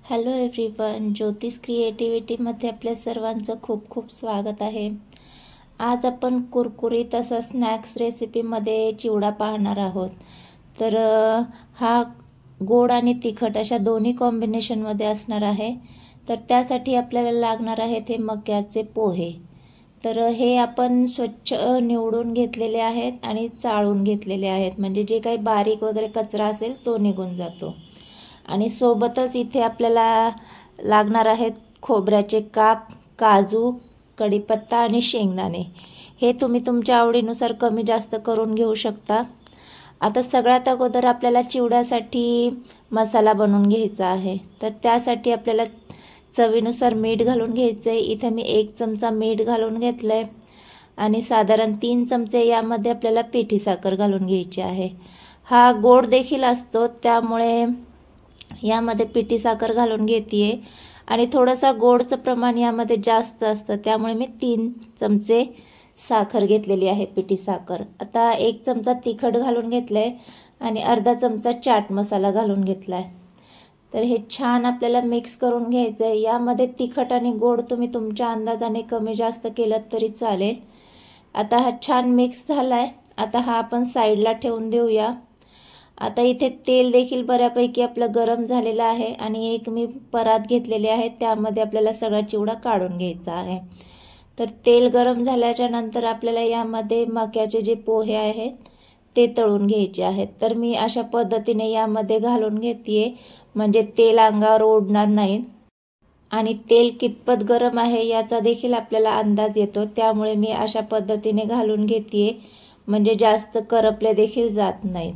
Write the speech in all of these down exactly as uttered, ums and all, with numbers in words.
Hello everyone, ज्योतिष क्रिएटिव्हिटीमध्ये आपल्या सर्वांचं खूप खूप स्वागत आहे। आज आपण कुरकुरीत असा स्नॅक्स रेसिपीमध्ये चिवडा पाहणार आहोत। तर हा गोड आणि तिखट अशा दोन्ही कॉम्बिनेशनमध्ये असणार आहे। तर त्यासाठी आपल्याला लागणार आहेत हे मक्याचे पोहे। तर हे आपण स्वच्छ निवडून घेतलेले आहेत आणि चाळून घेतलेले आहेत, म्हणजे जे काही बारीक वगैरे कचरा असेल तो निघून जातो। आणि सोबतच इथे आपल्याला लागणार आहेत खोबऱ्याचे काप, काजू, कढीपत्ता आणि शेंगदाणे। हे तुम्ही तुमच्या आवडीनुसार कमी जास्त करून घेऊ शकता। आता सगळ्यात अगोदर आपल्याला चिवड्यासाठी मसाला बनवून घ्यायचा आहे। तर त्यासाठी आपल्याला चवीनुसार मीठ घालून घ्यायचे। इथे मी एक चमचा मीठ घालून घेतलंय आणि साधारण तीन चमचे यामध्ये आपल्याला पिठी साखर घालून घ्यायची आहे। हा गोड देखील असतो, त्यामुळे यामध्ये पिठी साखर घालून घेतेय आणि थोडासा गोडचं प्रमाण यामध्ये जास्त असतं, त्यामुळे मी तीन चमचे साखर घेतलेली आहे, पिठी साखर। आता एक चमचा तिखट घालून घेतलंय आणि अर्धा चमचा चाट मसाला घालून घेतलाय। तर हे छान आपल्याला मिक्स करून घ्यायचं आहे। यामध्ये तिखट आणि गोड तुम्ही तुमच्या अंदाजाने कमी जास्त केलं तरी चालेल। आता हा छान मिक्स झालाय। आता हा आपण साईडला ठेवून देऊया। आता इथे तेल देखील बऱ्यापैकी आपलं गरम झालेलं आहे आणि एक मी परात घेतलेली आहे, त्यामध्ये आपल्याला सगळा चिवडा काढून घ्यायचा आहे। तर तेल गरम झाल्याच्या नंतर आपल्याला यामध्ये मक्याचे जे पोहे आहेत ते तळून घ्यायचे आहेत। तर मी अशा पद्धतीने यामध्ये घालून घेतेय, म्हणजे तेल अंगावर ओढणार नाही आणि तेल कितपत गरम आहे याचा देखील आपल्याला अंदाज येतो, त्यामुळे मी अशा पद्धतीने घालून घेतेय, म्हणजे जास्त करपले देखील जात नाहीत।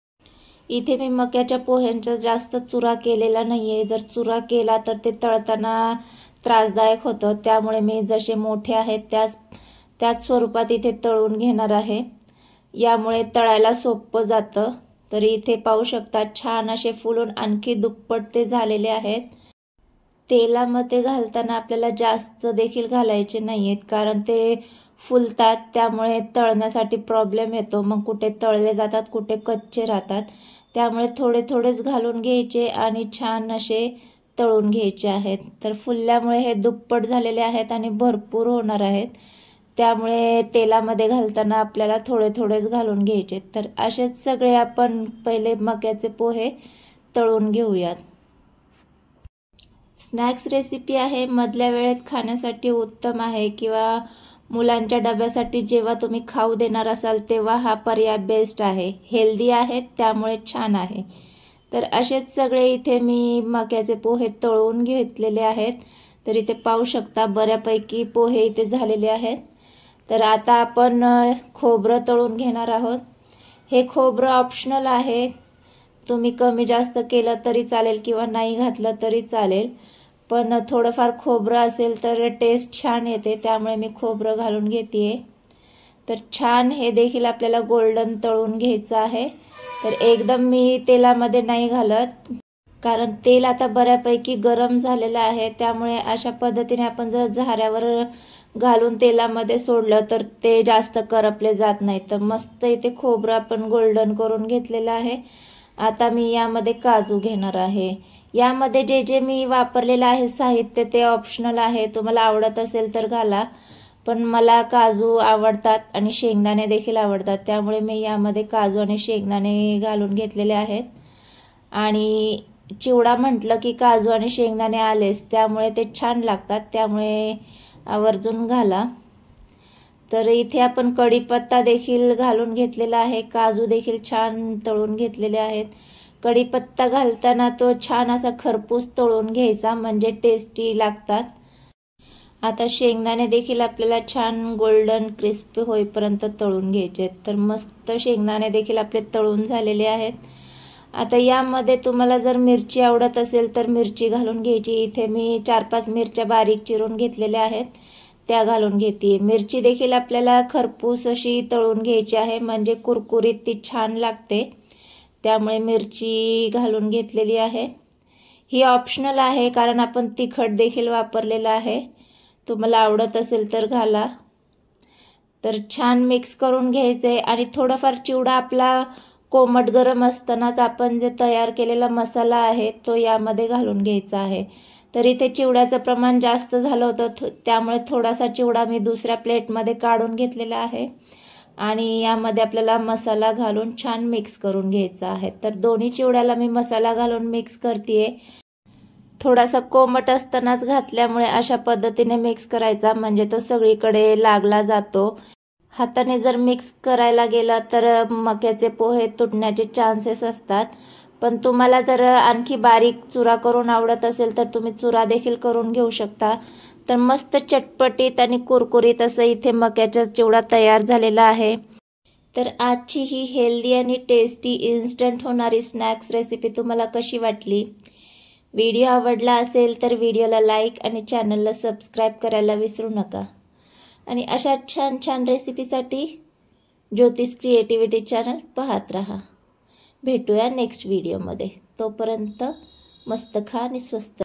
इथे मी मक्याच्या पोह्यांचा जास्त चुरा केलेला नाहीये। जर चुरा केला तर ते तळताना त्रासदायक होतं, त्यामुळे मी जसे मोठे आहेत त्याच त्याच स्वरूपात इथे तळून घेणार आहे। यामुळे तळायला सोपं जातं। तर इथे पाहू शकता छान असे फुलून आणखी दुप्पट ते झालेले आहेत। तेलामध्ये घालताना आपल्याला जास्त देखील घालायचे नाहीयेत, कारण ते फुलतात, त्यामुळे तळण्यासाठी प्रॉब्लेम येतो। मग कुठे तळले जातात, कुठे कच्चे राहतात, त्यामुळे थोडे थोडेच घालून घ्यायचे आणि छान असे तळून घ्यायचे आहेत। तर फुलल्यामुळे हे दुप्पट झालेले आहेत आणि भरपूर होणार आहेत, त्यामुळे तेलामध्ये घालताना आपल्याला थोडे थोडेच घालून घ्यायचे। तर असेच सगळे आपण पहिले मक्याचे पोहे तळून घेऊयात। स्नॅक्स रेसिपी आहे, मधल्या वेळेत खाण्यासाठी उत्तम आहे, किंवा मुलांच्या डब्यासाठी जेव्हा तुम्ही खाऊ देणार असाल तेव्हा हा पर्याय बेस्ट आहे। हेल्दी आहे, त्यामुळे छान आहे। तर असेच सगळे इथे मी मक्याचे पोहे तळून घेतलेले आहेत। तर इथे पाहू शकता बऱ्यापैकी पोहे इथे झालेले आहेत। तर आता आपण खोबरं तळून घेणार आहोत। हे खोबरं ऑप्शनल आहे, तुम्ही कमी जास्त केलं तरी चालेल किंवा नाही घातलं तरी चालेल, पण थोडंफार खोबरं असेल तर टेस्ट छान येते, त्यामुळे मी खोबरं घालून घेतेय। तर छान हे देखील आपल्याला गोल्डन तळून घ्यायचं आहे। तर एकदम मी तेलामध्ये नाही घालत, कारण तेल आता बऱ्यापैकी गरम झालेलं आहे, त्यामुळे अशा पद्धतीने आपण जर झाऱ्यावर घालून तेलामध्ये सोडलं तर ते जास्त करपले जात नाही। तर मस्त इथे खोबरं आपण गोल्डन करून घेतलेलं आहे। आता मी यामध्ये काजू घेणार आहे। यामध्ये जे जे मी वापरलेलं आहे साहित्य ते ऑप्शनल आहे, तुम्हाला आवडत असेल तर घाला, पण मला काजू आवडतात आणि शेंगदाणे देखील आवडतात, त्यामुळे मी यामध्ये काजू आणि शेंगदाणे घालून घेतलेले आहेत। आणि चिवडा म्हटलं की काजू आणि शेंगदाणे आलेच, त्यामुळे ते छान लागतात, त्यामुळे आवर्जून घाला। तर इथे आपण कढीपत्ता देखील घालून घेतलेला आहे, काजू देखील छान तळून घेतलेले आहेत। कढीपत्ता घालताना तो छान असा खरपूस तळून घ्यायचा, म्हणजे टेस्टी लागतात। आता शेंगदाणे देखील आपल्याला छान गोल्डन क्रिस्पी होईपर्यंत तळून घ्यायचे। तर मस्त शेंगदाणे देखील आपले तळून झालेले आहेत। आता यामध्ये तुम्हाला जर मिरची आवडत असेल तर मिरची घालून घ्यायची। इथे मी चार पाच मिरच्या बारीक चिरून घेतलेल्या आहेत, त्या घालून घेते। मिरची देखील आपल्याला खरपूस अशी तळून घ्यायची आहे, म्हणजे कुरकुरीत ती छान लागते, त्यामुळे मिरची घालून घेतलेली आहे। ही ऑप्शनल आहे, कारण आपण तिखट देखील वापरलेलं आहे, तुम्हाला आवडत असेल तर घाला। तर छान मिक्स करून घ्यायचे आणि थोडाफार चिवडा आपला कोमट गरम असतानाच आपण जे तयार केलेला मसाला आहे तो यामध्ये घालून घ्यायचा आहे। तर इथे चिवड्याचं प्रमाण जास्त झालं होतं, त्यामुळे थोडासा चिवडा मी दुसऱ्या प्लेटमध्ये काढून घेतलेला आहे आणि यामध्ये आपल्याला मसाला घालून छान मिक्स करून घ्यायचा आहे। तर दोन्ही चिवड्याला मी मसाला घालून मिक्स करतेय। थोडासा कोमट असतानाच घातल्यामुळे अशा पद्धतीने मिक्स करायचा, म्हणजे तो सगळीकडे लागला जातो। हाताने जर मिक्स करायला गेला तर मक्याचे पोहे तुटण्याचे चान्सेस असतात, पण तुम्हाला जर आणखी बारीक चुरा करून आवडत असेल तर तुम्ही चुरा देखील करून घेऊ शकता। तर मस्त चटपटीत आणि कुरकुरीत असं इथे मक्याचा चिवडा तयार झालेला आहे। तर आजची ही हेल्दी आणि टेस्टी इन्स्टंट होणारी स्नॅक्स रेसिपी तुम्हाला कशी वाटली? व्हिडिओ आवडला असेल तर व्हिडिओला लाईक आणि चॅनलला सबस्क्राईब करायला विसरू नका। आणि अशा छान छान रेसिपीसाठी ज्योतिष क्रिएटिव्हिटी चॅनल पाहत रहा। भेटूया नेक्स्ट व्हिडिओमध्ये। तोपर्यंत मस्त खा आणि स्वस्त